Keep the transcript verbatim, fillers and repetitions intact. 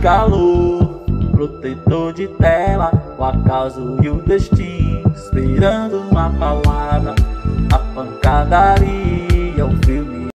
calor, protetor de tela, o acaso e o destino, esperando uma palavra, a pancadaria.